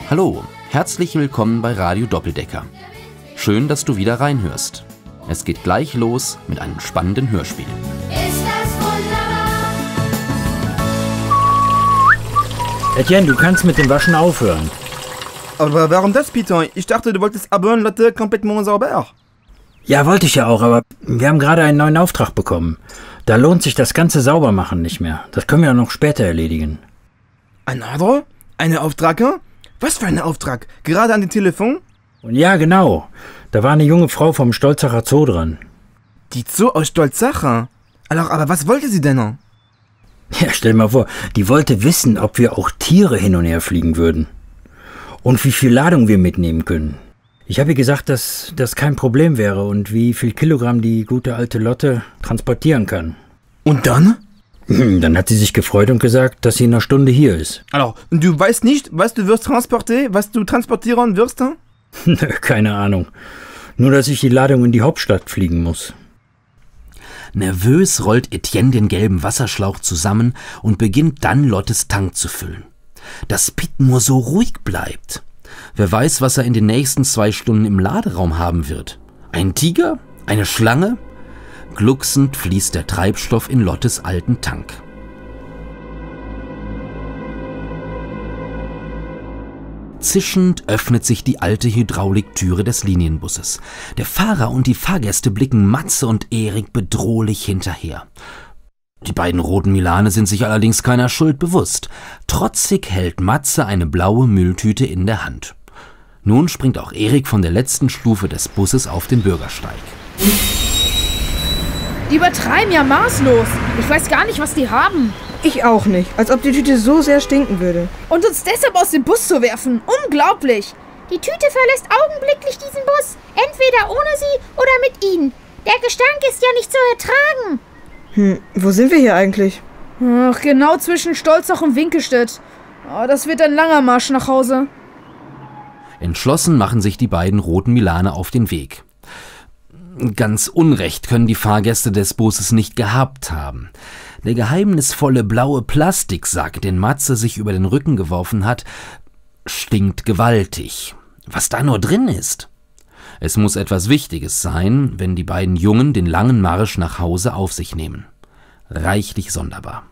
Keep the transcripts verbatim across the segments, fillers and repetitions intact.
Hallo, herzlich willkommen bei Radio Doppeldecker. Schön, dass du wieder reinhörst. Es geht gleich los mit einem spannenden Hörspiel. Ist das wunderbar? Etienne, du kannst mit dem Waschen aufhören. Aber warum das, Peter? Ich dachte, du wolltest abonnieren, Leute, complètement sauber. Ja, wollte ich ja auch, aber wir haben gerade einen neuen Auftrag bekommen. Da lohnt sich das ganze Saubermachen nicht mehr. Das können wir auch noch später erledigen. Ein anderer? Eine Auftrag? Was für ein Auftrag? Gerade an dem Telefon? Und ja, genau. Da war eine junge Frau vom Stolzacher Zoo dran. Die Zoo aus Stolzacher? Alors, aber was wollte sie denn? Ja, stell mal vor, die wollte wissen, ob wir auch Tiere hin und her fliegen würden. Und wie viel Ladung wir mitnehmen können. Ich habe ihr gesagt, dass das kein Problem wäre und wie viel Kilogramm die gute alte Lotte transportieren kann. Und dann? Dann hat sie sich gefreut und gesagt, dass sie in einer Stunde hier ist. Alors, du weißt nicht, was du wirst transportieren, was du transportieren wirst? Nö, keine Ahnung. Nur, dass ich die Ladung in die Hauptstadt fliegen muss. Nervös rollt Etienne den gelben Wasserschlauch zusammen und beginnt dann Lottes Tank zu füllen. Dass Pitt nur so ruhig bleibt. Wer weiß, was er in den nächsten zwei Stunden im Laderaum haben wird. Ein Tiger? Eine Schlange? Glucksend fließt der Treibstoff in Lottes alten Tank. Zischend öffnet sich die alte Hydrauliktüre des Linienbusses. Der Fahrer und die Fahrgäste blicken Matze und Erik bedrohlich hinterher. Die beiden roten Milane sind sich allerdings keiner Schuld bewusst. Trotzig hält Matze eine blaue Mülltüte in der Hand. Nun springt auch Erik von der letzten Stufe des Busses auf den Bürgersteig. Die übertreiben ja maßlos. Ich weiß gar nicht, was die haben. Ich auch nicht. Als ob die Tüte so sehr stinken würde. Und uns deshalb aus dem Bus zu werfen. Unglaublich. Die Tüte verlässt augenblicklich diesen Bus. Entweder ohne sie oder mit ihnen. Der Gestank ist ja nicht zu ertragen. Hm, wo sind wir hier eigentlich? Ach, genau zwischen Stolzach und Winkelstedt. Oh, das wird ein langer Marsch nach Hause. Entschlossen machen sich die beiden roten Milane auf den Weg. Ganz Unrecht können die Fahrgäste des Busses nicht gehabt haben. Der geheimnisvolle blaue Plastiksack, den Matze sich über den Rücken geworfen hat, stinkt gewaltig. Was da nur drin ist? Es muss etwas Wichtiges sein, wenn die beiden Jungen den langen Marsch nach Hause auf sich nehmen. Reichlich sonderbar.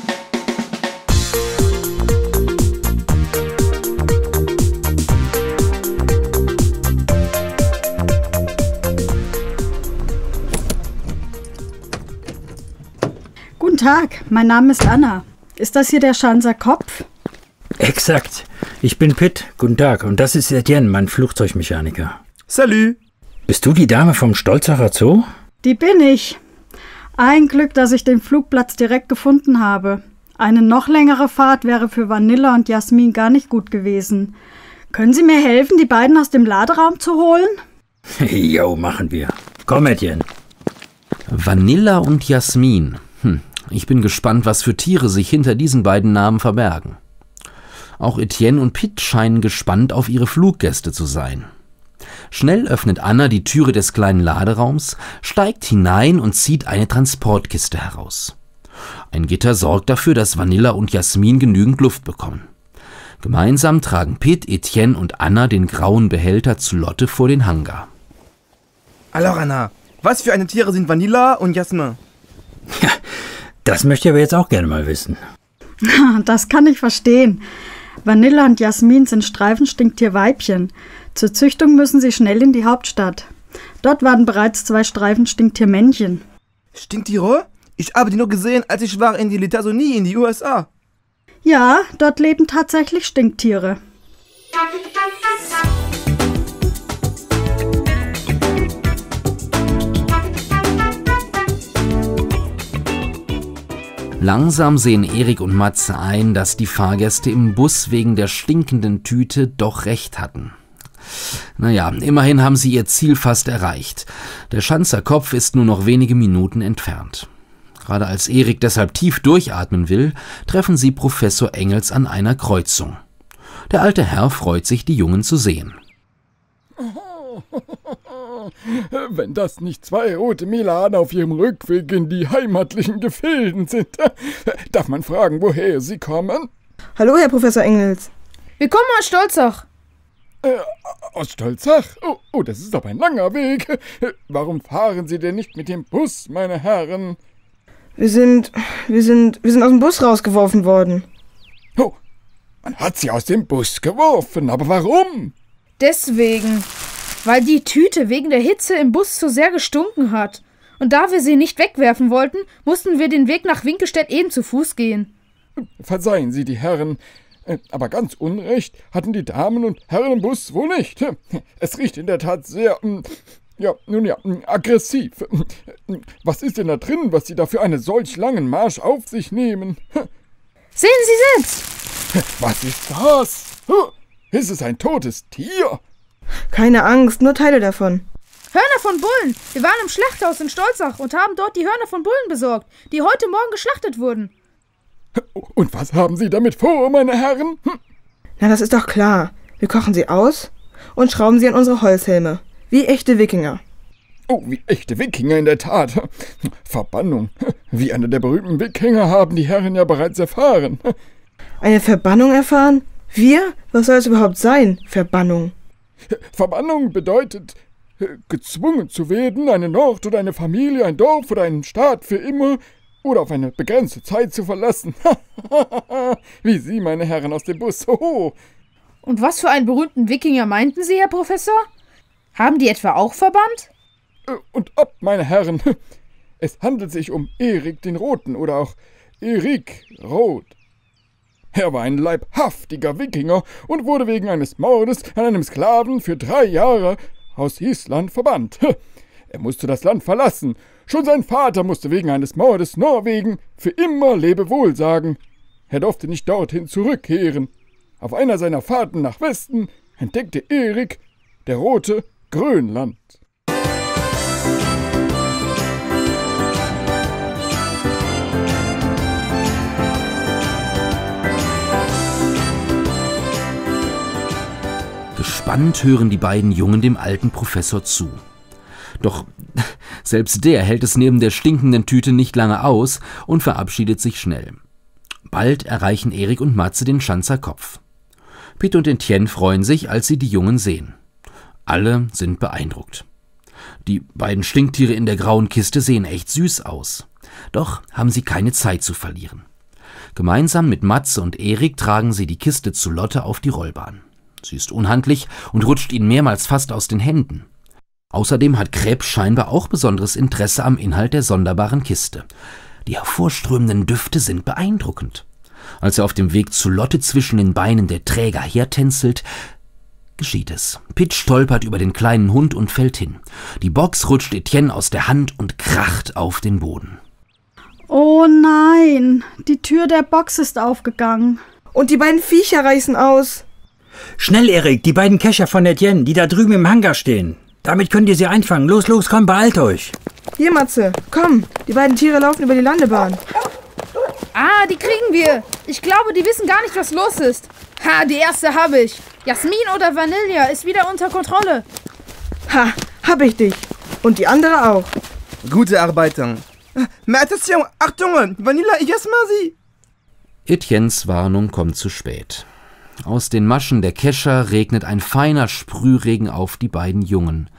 Guten Tag, mein Name ist Anna. Ist das hier der Schanzer Kopf? Exakt. Ich bin Pitt. Guten Tag. Und das ist Etienne, mein Flugzeugmechaniker. Salut. Bist du die Dame vom Stolzacher Zoo? Die bin ich. Ein Glück, dass ich den Flugplatz direkt gefunden habe. Eine noch längere Fahrt wäre für Vanilla und Jasmin gar nicht gut gewesen. Können Sie mir helfen, die beiden aus dem Laderaum zu holen? Jo, machen wir. Komm, Etienne. Vanilla und Jasmin. Hm, ich bin gespannt, was für Tiere sich hinter diesen beiden Namen verbergen. Auch Etienne und Pitt scheinen gespannt auf ihre Fluggäste zu sein. Schnell öffnet Anna die Türe des kleinen Laderaums, steigt hinein und zieht eine Transportkiste heraus. Ein Gitter sorgt dafür, dass Vanilla und Jasmin genügend Luft bekommen. Gemeinsam tragen Pitt, Etienne und Anna den grauen Behälter zu Lotte vor den Hangar. Alors, Anna, was für eine Tiere sind Vanilla und Jasmin? Ja, das möchte ich aber jetzt auch gerne mal wissen. Das kann ich verstehen. Vanilla und Jasmin sind Streifenstinktier-Weibchen. Zur Züchtung müssen sie schnell in die Hauptstadt. Dort waren bereits zwei Streifenstinktier-Männchen. Stinktiere? Ich habe die nur gesehen, als ich war in die Litasonie in die U S A. Ja, dort leben tatsächlich Stinktiere. Langsam sehen Erik und Matze ein, dass die Fahrgäste im Bus wegen der stinkenden Tüte doch recht hatten. Naja, immerhin haben sie ihr Ziel fast erreicht. Der Schanzer Kopf ist nur noch wenige Minuten entfernt. Gerade als Erik deshalb tief durchatmen will, treffen sie Professor Engels an einer Kreuzung. Der alte Herr freut sich, die Jungen zu sehen. Wenn das nicht zwei rote Milane auf ihrem Rückweg in die heimatlichen Gefilden sind. Darf man fragen, woher sie kommen? Hallo, Herr Professor Engels. Wir kommen aus Stolzach. Äh, aus Stolzach? Oh, oh, das ist aber ein langer Weg. Äh, warum fahren Sie denn nicht mit dem Bus, meine Herren? Wir sind, wir sind, wir sind aus dem Bus rausgeworfen worden. Oh, man hat Sie aus dem Bus geworfen, aber warum? Deswegen. Weil die Tüte wegen der Hitze im Bus zu sehr gestunken hat. Und da wir sie nicht wegwerfen wollten, mussten wir den Weg nach Winkelstedt eben zu Fuß gehen. Verzeihen Sie, die Herren, aber ganz Unrecht hatten die Damen und Herren im Bus wohl nicht. Es riecht in der Tat sehr, ja, nun ja, aggressiv. Was ist denn da drin, was Sie da für einen solch langen Marsch auf sich nehmen? Sehen Sie selbst! Was ist das? Ist es ein totes Tier? Keine Angst, nur Teile davon. Hörner von Bullen! Wir waren im Schlachthaus in Stolzach und haben dort die Hörner von Bullen besorgt, die heute Morgen geschlachtet wurden. Und was haben Sie damit vor, meine Herren? Hm? Na, das ist doch klar. Wir kochen sie aus und schrauben sie an unsere Holzhelme. Wie echte Wikinger. Oh, wie echte Wikinger in der Tat. Verbannung. Wie einer der berühmten Wikinger haben die Herren ja bereits erfahren. Eine Verbannung erfahren? Wir? Was soll es überhaupt sein? Verbannung. Verbannung bedeutet, gezwungen zu werden, einen Ort oder eine Familie, ein Dorf oder einen Staat für immer oder auf eine begrenzte Zeit zu verlassen. Wie Sie, meine Herren, aus dem Bus. Hoho. Und was für einen berühmten Wikinger meinten Sie, Herr Professor? Haben die etwa auch verbannt? Und ob, meine Herren, es handelt sich um Erik den Roten oder auch Erik Roth. Er war ein leibhaftiger Wikinger und wurde wegen eines Mordes an einem Sklaven für drei Jahre aus Island verbannt. Er musste das Land verlassen. Schon sein Vater musste wegen eines Mordes Norwegen für immer Lebewohl sagen. Er durfte nicht dorthin zurückkehren. Auf einer seiner Fahrten nach Westen entdeckte Erik, der Rote, Grönland. Gespannt hören die beiden Jungen dem alten Professor zu. Doch selbst der hält es neben der stinkenden Tüte nicht lange aus und verabschiedet sich schnell. Bald erreichen Erik und Matze den Schanzer Kopf. Pitt und Etienne freuen sich, als sie die Jungen sehen. Alle sind beeindruckt. Die beiden Stinktiere in der grauen Kiste sehen echt süß aus. Doch haben sie keine Zeit zu verlieren. Gemeinsam mit Matze und Erik tragen sie die Kiste zu Lotte auf die Rollbahn. Sie ist unhandlich und rutscht ihnen mehrmals fast aus den Händen. Außerdem hat Krebs scheinbar auch besonderes Interesse am Inhalt der sonderbaren Kiste. Die hervorströmenden Düfte sind beeindruckend. Als er auf dem Weg zu Lotte zwischen den Beinen der Träger hertänzelt, geschieht es. Pitt stolpert über den kleinen Hund und fällt hin. Die Box rutscht Etienne aus der Hand und kracht auf den Boden. Oh nein, die Tür der Box ist aufgegangen. Und die beiden Viecher reißen aus. Schnell, Erik, die beiden Kescher von Etienne, die da drüben im Hangar stehen. Damit könnt ihr sie einfangen. Los, los, komm, beeilt euch. Hier, Matze, komm. Die beiden Tiere laufen über die Landebahn. Ah, die kriegen wir. Ich glaube, die wissen gar nicht, was los ist. Ha, die erste habe ich. Jasmin oder Vanilla ist wieder unter Kontrolle. Ha, hab ich dich. Und die andere auch. Gute Arbeit. Mais attention, Achtung, Vanilla et Jasmin. Etiennes Warnung kommt zu spät. Aus den Maschen der Kescher regnet ein feiner Sprühregen auf die beiden Jungen.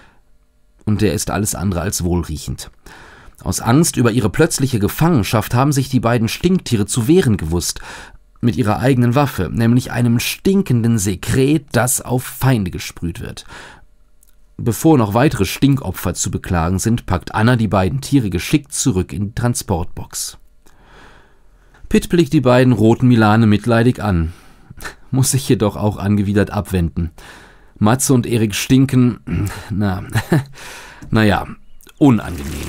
Und der ist alles andere als wohlriechend. Aus Angst über ihre plötzliche Gefangenschaft haben sich die beiden Stinktiere zu wehren gewusst. Mit ihrer eigenen Waffe, nämlich einem stinkenden Sekret, das auf Feinde gesprüht wird. Bevor noch weitere Stinkopfer zu beklagen sind, packt Anna die beiden Tiere geschickt zurück in die Transportbox. Pitt blickt die beiden roten Milane mitleidig an, muss sich jedoch auch angewidert abwenden. Matze und Erik stinken, na, naja, unangenehm.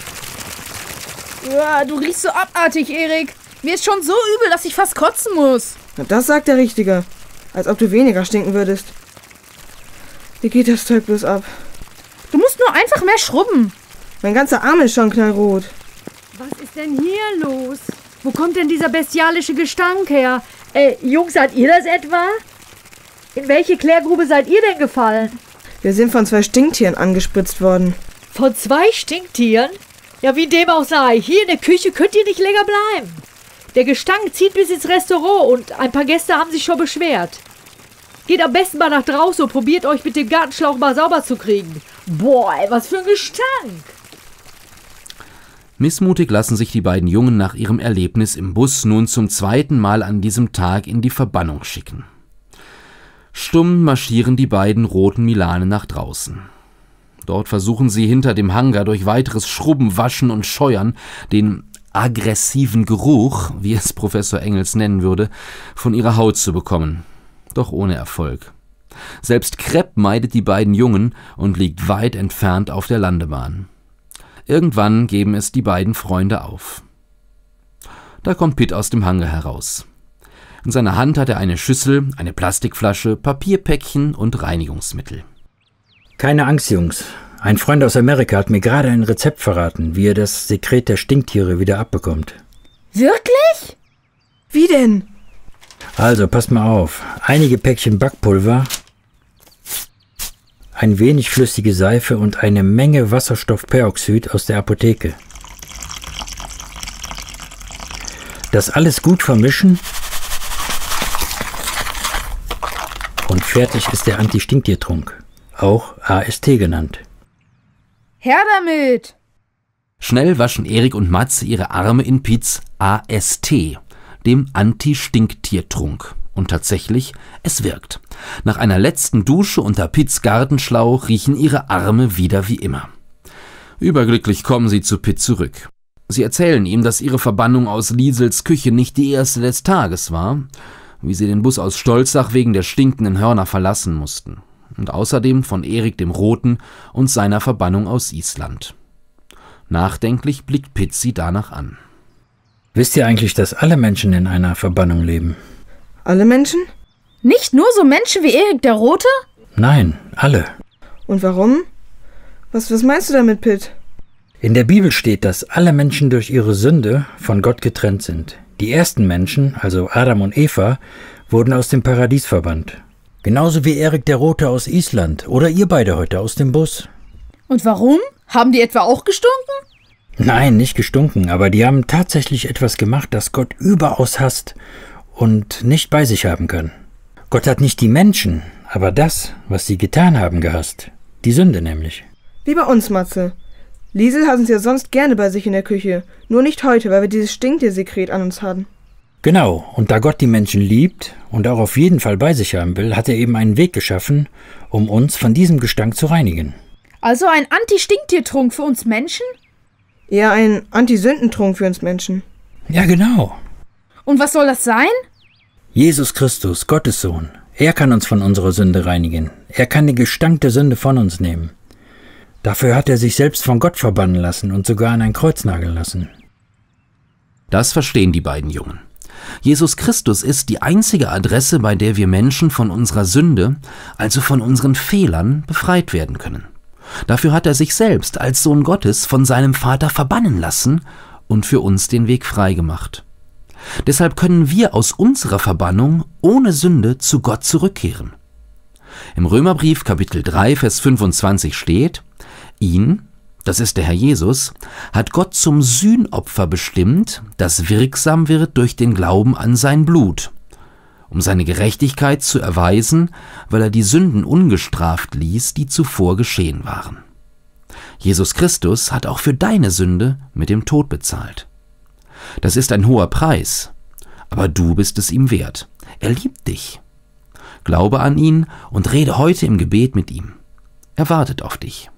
Ja, du riechst so abartig, Erik. Mir ist schon so übel, dass ich fast kotzen muss. Na, das sagt der Richtige. Als ob du weniger stinken würdest. Wie geht das Zeug bloß ab? Du musst nur einfach mehr schrubben. Mein ganzer Arm ist schon knallrot. Was ist denn hier los? Wo kommt denn dieser bestialische Gestank her? Äh, Jungs, seid ihr das etwa? In welche Klärgrube seid ihr denn gefallen? Wir sind von zwei Stinktieren angespritzt worden. Von zwei Stinktieren? Ja, wie dem auch sei. Hier in der Küche könnt ihr nicht länger bleiben. Der Gestank zieht bis ins Restaurant und ein paar Gäste haben sich schon beschwert. Geht am besten mal nach draußen und probiert euch mit dem Gartenschlauch mal sauber zu kriegen. Boah, ey, was für ein Gestank! Missmutig lassen sich die beiden Jungen nach ihrem Erlebnis im Bus nun zum zweiten Mal an diesem Tag in die Verbannung schicken. Stumm marschieren die beiden roten Milane nach draußen. Dort versuchen sie hinter dem Hangar durch weiteres Schrubben, Waschen und Scheuern den aggressiven Geruch, wie es Professor Engels nennen würde, von ihrer Haut zu bekommen. Doch ohne Erfolg. Selbst Krepp meidet die beiden Jungen und liegt weit entfernt auf der Landebahn. Irgendwann geben es die beiden Freunde auf. Da kommt Pitt aus dem Hangar heraus. In seiner Hand hat er eine Schüssel, eine Plastikflasche, Papierpäckchen und Reinigungsmittel. Keine Angst, Jungs. Ein Freund aus Amerika hat mir gerade ein Rezept verraten, wie er das Sekret der Stinktiere wieder abbekommt. Wirklich? Wie denn? Also, passt mal auf. Einige Päckchen Backpulver, ein wenig flüssige Seife und eine Menge Wasserstoffperoxid aus der Apotheke. Das alles gut vermischen und fertig ist der Anti-Stinktiertrunk, auch A S T genannt. Her damit! Schnell waschen Erik und Matze ihre Arme in Pitts A S T, dem Anti-Stinktiertrunk. Und tatsächlich, es wirkt. Nach einer letzten Dusche unter Pitts Gartenschlauch riechen ihre Arme wieder wie immer. Überglücklich kommen sie zu Pitt zurück. Sie erzählen ihm, dass ihre Verbannung aus Liesels Küche nicht die erste des Tages war, wie sie den Bus aus Stolzach wegen der stinkenden Hörner verlassen mussten. Und außerdem von Erik dem Roten und seiner Verbannung aus Island. Nachdenklich blickt Pitt sie danach an. Wisst ihr eigentlich, dass alle Menschen in einer Verbannung leben? Alle Menschen? Nicht nur so Menschen wie Erik der Rote? Nein, alle. Und warum? Was, was meinst du damit, Pitt? In der Bibel steht, dass alle Menschen durch ihre Sünde von Gott getrennt sind. Die ersten Menschen, also Adam und Eva, wurden aus dem Paradies verbannt. Genauso wie Erik der Rote aus Island oder ihr beide heute aus dem Bus. Und warum? Haben die etwa auch gestunken? Nein, nicht gestunken, aber die haben tatsächlich etwas gemacht, das Gott überaus hasst und nicht bei sich haben kann. Gott hat nicht die Menschen, aber das, was sie getan haben, gehasst. Die Sünde nämlich. Wie bei uns, Matze. Liesel hat uns ja sonst gerne bei sich in der Küche. Nur nicht heute, weil wir dieses Stinktiersekret an uns hatten. Genau, und da Gott die Menschen liebt und auch auf jeden Fall bei sich haben will, hat er eben einen Weg geschaffen, um uns von diesem Gestank zu reinigen. Also ein Anti-Stinktiertrunk für uns Menschen? Eher ein Anti-Sündentrunk für uns Menschen. Ja, genau. Und was soll das sein? Jesus Christus, Gottes Sohn. Er kann uns von unserer Sünde reinigen. Er kann den Gestank der Sünde von uns nehmen. Dafür hat er sich selbst von Gott verbannen lassen und sogar an ein Kreuz nageln lassen. Das verstehen die beiden Jungen. Jesus Christus ist die einzige Adresse, bei der wir Menschen von unserer Sünde, also von unseren Fehlern, befreit werden können. Dafür hat er sich selbst als Sohn Gottes von seinem Vater verbannen lassen und für uns den Weg freigemacht. Deshalb können wir aus unserer Verbannung ohne Sünde zu Gott zurückkehren. Im Römerbrief Kapitel drei, Vers fünfundzwanzig steht: Ihn, das ist der Herr Jesus, hat Gott zum Sühnopfer bestimmt, das wirksam wird durch den Glauben an sein Blut, um seine Gerechtigkeit zu erweisen, weil er die Sünden ungestraft ließ, die zuvor geschehen waren. Jesus Christus hat auch für deine Sünde mit dem Tod bezahlt. Das ist ein hoher Preis, aber du bist es ihm wert. Er liebt dich. Glaube an ihn und rede heute im Gebet mit ihm. Er wartet auf dich.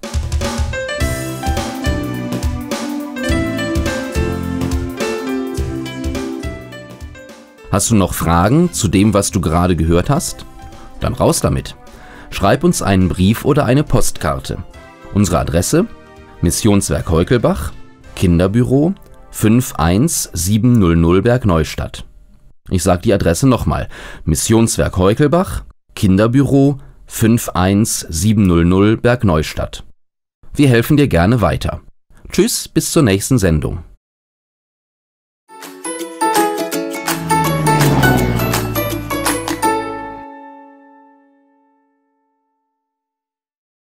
Hast du noch Fragen zu dem, was du gerade gehört hast? Dann raus damit. Schreib uns einen Brief oder eine Postkarte. Unsere Adresse: Missionswerk Heukelbach, Kinderbüro fünf eins sieben null null Bergneustadt. Ich sage die Adresse nochmal: Missionswerk Heukelbach, Kinderbüro fünf eins sieben null null Bergneustadt. Wir helfen dir gerne weiter. Tschüss, bis zur nächsten Sendung.